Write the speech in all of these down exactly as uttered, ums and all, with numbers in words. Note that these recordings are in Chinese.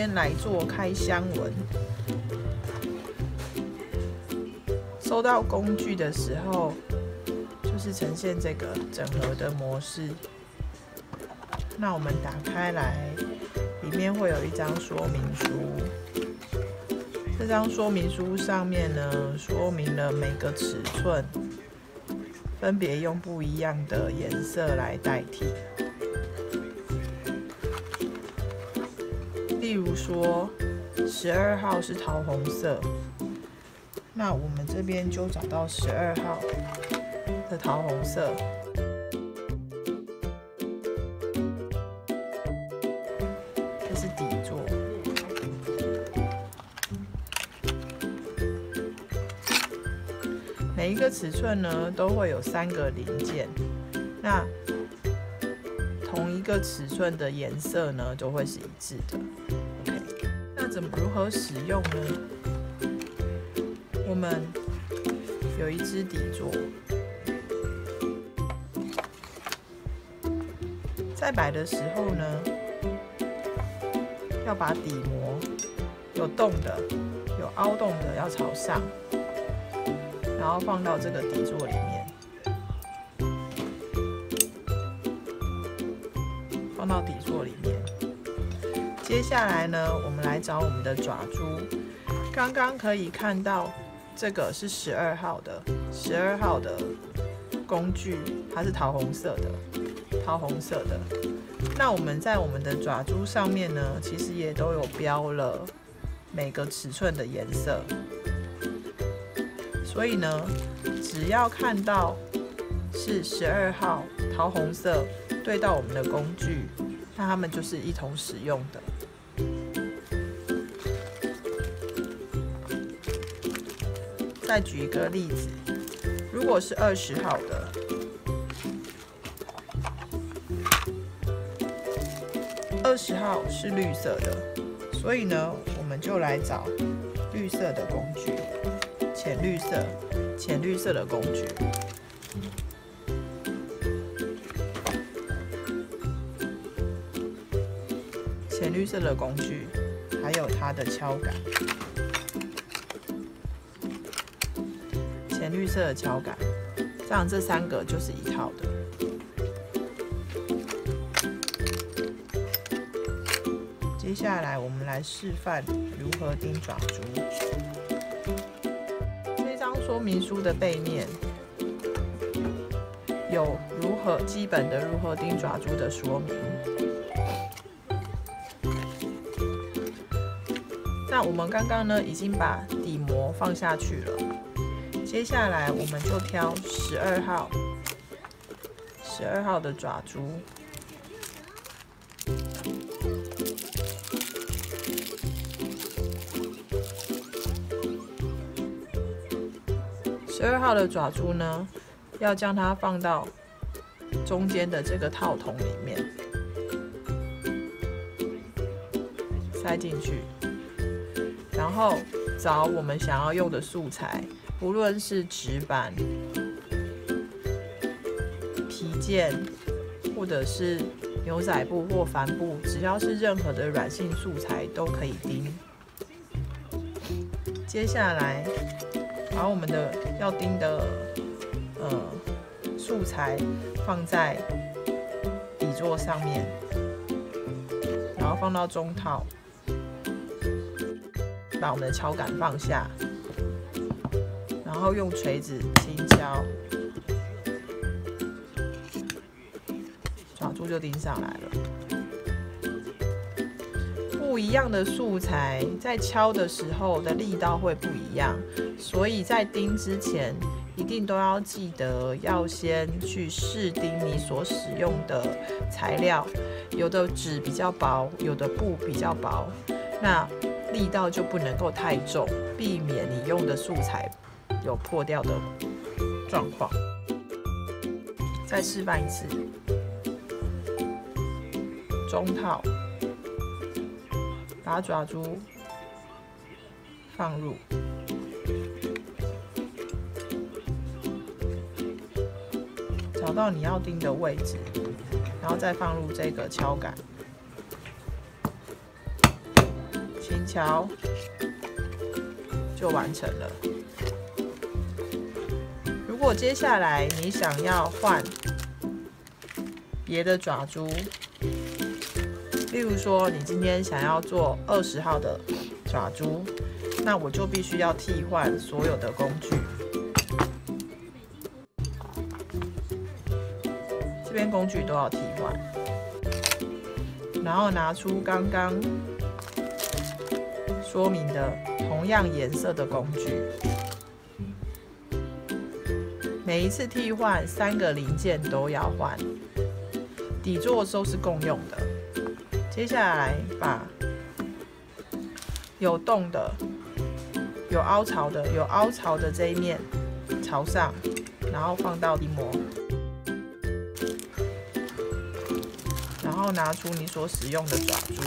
天来做开箱文。收到工具的时候，就是呈现这个整合的模式。那我们打开来，里面会有一张说明书。这张说明书上面呢，说明了每个尺寸，分别用不一样的颜色来代替。例如说，十二号是桃红色，那我们这边就找到十二号的桃红色。这是底座。每一个尺寸呢，都会有三个零件。那同一个尺寸的颜色呢，就会是一致的。OK， 那怎么如何使用呢？我们有一支底座，在摆的时候呢，要把底膜有洞的、有凹洞的要朝上。然后放到这个底座里面，放到底座里面。接下来呢，我们来找我们的爪珠。刚刚可以看到，这个是十二号的，十二号的工具，它是桃红色的，桃红色的。那我们在我们的爪珠上面呢，其实也都有标了每个尺寸的颜色。所以呢，只要看到是十二号桃红色对到我们的工具，那它们就是一同使用的。再举一个例子，如果是二十号的，二十号是绿色的，所以呢，我们就来找绿色的工具。浅绿色，浅绿色的工具，浅绿色的工具，还有它的敲杆，浅绿色的敲杆，这样这三个就是一套的。接下来我们来示范如何钉爪珠。说明书的背面有如何基本的如何钉爪珠的说明。那我们刚刚呢已经把底膜放下去了，接下来我们就挑十二号，十二号的爪珠。十二号的爪珠呢，要将它放到中间的这个套筒里面，塞进去，然后找我们想要用的素材，无论是纸板、皮件，或者是牛仔布或帆布，只要是任何的软性素材都可以钉。接下来，把我们的要钉的呃素材放在底座上面，然后放到中套，把我们的敲杆放下，然后用锤子轻敲，爪珠就钉上来了。不一样的素材在敲的时候的力道会不一样，所以在钉之前一定都要记得要先去试钉你所使用的材料，有的纸比较薄，有的布比较薄，那力道就不能够太重，避免你用的素材有破掉的状况。再示范一次，中套。把爪珠放入，找到你要钉的位置，然后再放入这个敲杆， 敲就完成了。如果接下来你想要换别的爪珠，例如说你今天想要做二十号的爪珠，那我就必须要替换所有的工具。这边工具都要替换，然后拿出刚刚说明的同样颜色的工具。每一次替换三个零件都要换，底座都是共用的。接下来把有洞的、有凹槽的、有凹槽的这一面朝上，然后放到底膜，然后拿出你所使用的爪珠，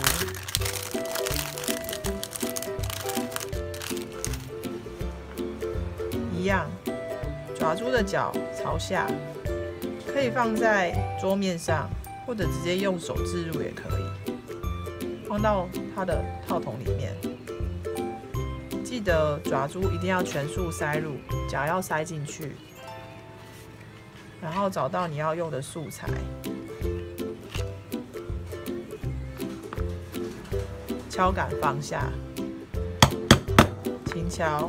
一样，爪珠的角朝下，可以放在桌面上，或者直接用手置入也可以，放到它的套筒里面。记得爪珠一定要全数塞入，角要塞进去，然后找到你要用的素材，敲杆放下，轻敲，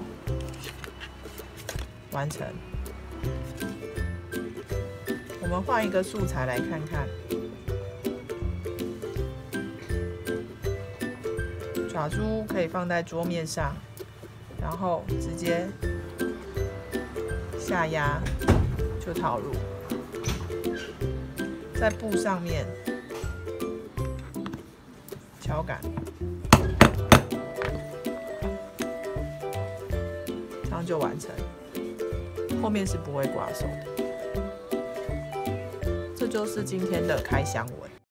完成。我们换一个素材来看看。爪珠可以放在桌面上，然后直接下压就套入，在布上面敲杆，这样就完成。后面是不会挂手的。这就是今天的开箱文。